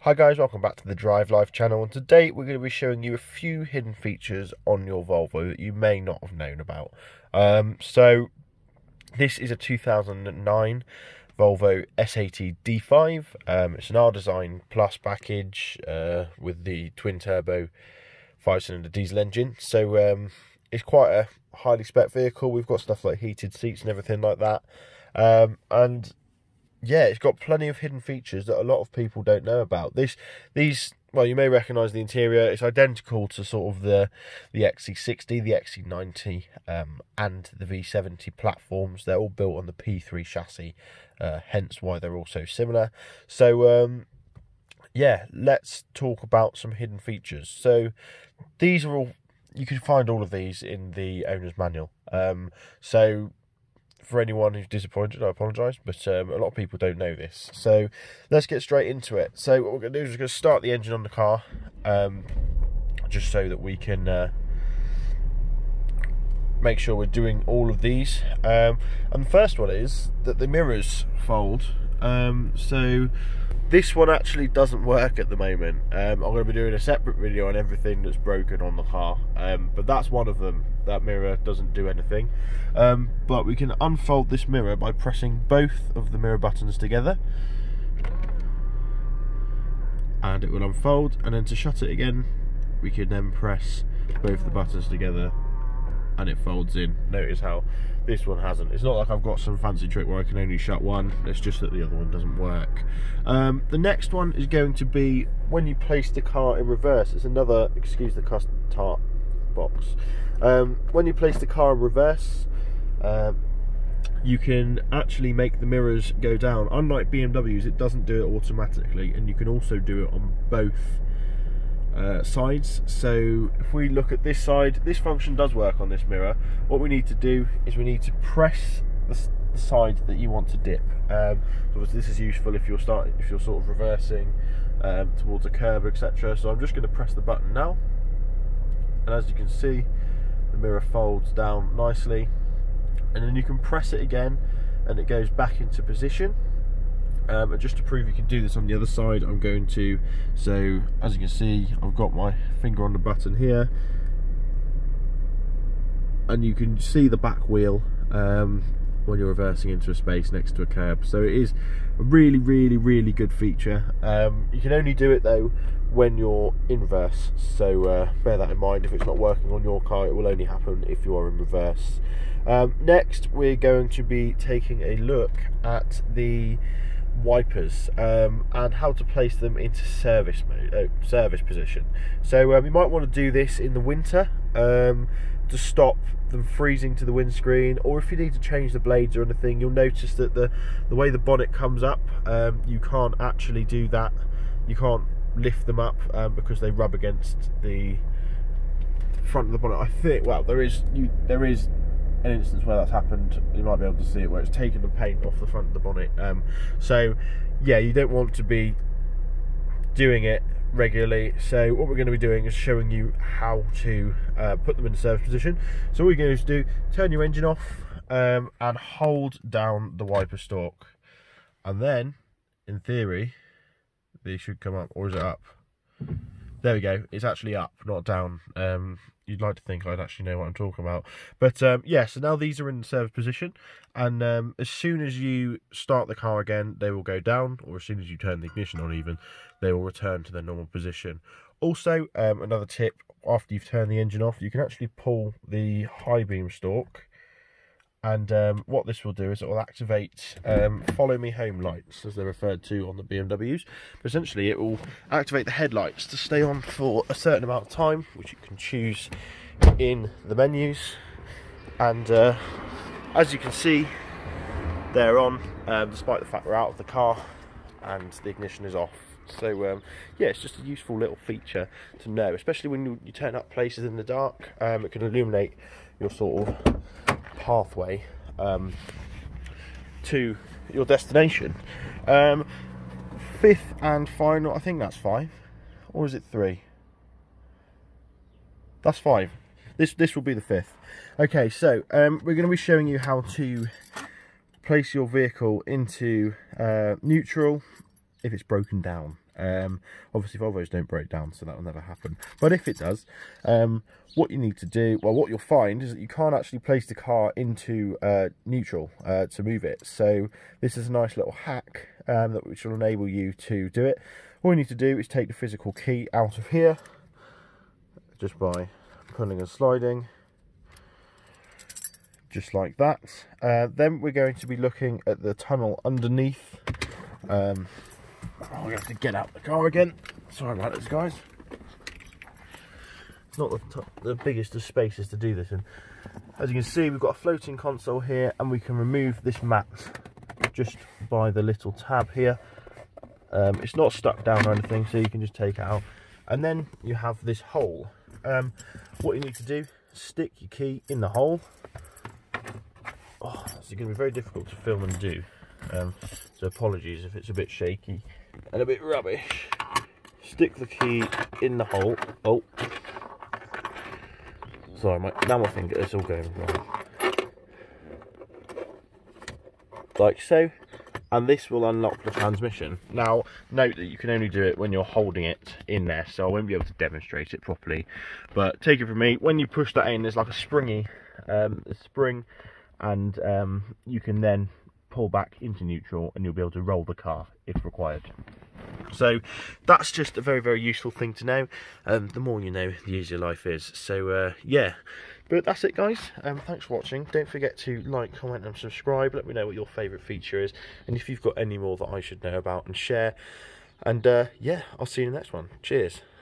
Hi guys, welcome back to the Drive Life channel, and today we're going to be showing you a few hidden features on your Volvo that you may not have known about. So this is a 2009 Volvo S80 D5. It's an R-Design Plus package with the twin-turbo 5-cylinder diesel engine. So it's quite a highly spec vehicle. We've got stuff like heated seats and everything like that. And yeah, it's got plenty of hidden features that a lot of people don't know about. Well, you may recognise the interior. It's identical to sort of the XC60, the XC90, and the V70 platforms. They're all built on the P3 chassis, hence why they're all so similar. So, yeah, let's talk about some hidden features. So, these are all, you can find all of these in the owner's manual. So, for anyone who's disappointed, I apologise, but a lot of people don't know this. So let's get straight into it. So what we're going to do is we're going to start the engine on the car, just so that we can make sure we're doing all of these. And the first one is that the mirrors fold. So this one actually doesn't work at the moment. I'm going to be doing a separate video on everything that's broken on the car, but that's one of them. That mirror doesn't do anything, but we can unfold this mirror by pressing both of the mirror buttons together, and it will unfold. And then to shut it again, we can then press both the buttons together and it folds in. Notice how this one hasn't. It's not like I've got some fancy trick where I can only shut one, it's just that the other one doesn't work. The next one is going to be when you place the car in reverse. It's another, excuse the custard tart box. When you place the car in reverse, you can actually make the mirrors go down. Unlike BMWs, it doesn't do it automatically, and you can also do it on both sides. So if we look at this side, this function does work on this mirror. What we need to do is we need to press the side that you want to dip. So obviously this is useful if you're sort of reversing towards a curb, etc. So I'm just going to press the button now, and as you can see, the mirror folds down nicely, and then you can press it again and it goes back into position. And just to prove you can do this on the other side, I'm going to, so as you can see, I've got my finger on the button here, and you can see the back wheel when you're reversing into a space next to a curb. So it is a really, really, really good feature. You can only do it though when you're in reverse, so bear that in mind. If it's not working on your car, it will only happen if you are in reverse. Next, we're going to be taking a look at the wipers and how to place them into service position. So you might want to do this in the winter to stop them freezing to the windscreen, or if you need to change the blades or anything. You'll notice that the way the bonnet comes up, you can't actually do that. You can't lift them up because they rub against the front of the bonnet. I think, well, there is an instance where that's happened. You might be able to see it, where it's taken the paint off the front of the bonnet. So yeah, you don't want to be doing it regularly. So what we're going to be doing is showing you how to put them in the service position. So all you're going to do, turn your engine off and hold down the wiper stalk, and then in theory they should come up. Or is it up? There we go, it's actually up, not down. You'd like to think I'd actually know what I'm talking about. But yeah, so now these are in the service position, and as soon as you start the car again, they will go down, or as soon as you turn the ignition on even, they will return to their normal position. Also, another tip, after you've turned the engine off, you can actually pull the high beam stalk, and what this will do is it will activate follow me home lights, as they're referred to on the BMWs. But essentially it will activate the headlights to stay on for a certain amount of time, which you can choose in the menus. And as you can see, they're on despite the fact we're out of the car and the ignition is off. So yeah, it's just a useful little feature to know, especially when you turn up places in the dark. It can illuminate your sort of pathway to your destination. Fifth and final, I think that's 5, or is it 3? That's 5. This will be the 5th. Okay, so we're going to be showing you how to place your vehicle into neutral if it's broken down. Obviously Volvos don't break down, so that will never happen, but if it does, what you need to do, well, what you'll find is that you can't actually place the car into neutral to move it. So this is a nice little hack which will enable you to do it. All you need to do is take the physical key out of here just by pulling and sliding, just like that. Then we're going to be looking at the tunnel underneath. I'm going to have to get out the car again. Sorry about this, guys. It's not the biggest of spaces to do this in. As you can see, we've got a floating console here, and we can remove this mat just by the little tab here. It's not stuck down or anything, so you can just take it out. And then you have this hole. What you need to do, stick your key in the hole. Oh, it's going to be very difficult to film and do, so apologies if it's a bit shaky and a bit rubbish. Stick the key in the hole. Oh, sorry, now my finger is all going wrong. Like so, and this will unlock the transmission. Now, note that you can only do it when you're holding it in there, so I won't be able to demonstrate it properly. But take it from me, when you push that in, there's like a springy spring, and you can then pull back into neutral, and you'll be able to roll the car if required. So that's just a very, very useful thing to know. The more you know, the easier life is. So yeah, but that's it, guys. Thanks for watching. Don't forget to like, comment and subscribe. Let me know what your favourite feature is, and if you've got any more that I should know about, and share. And yeah, I'll see you in the next one. Cheers.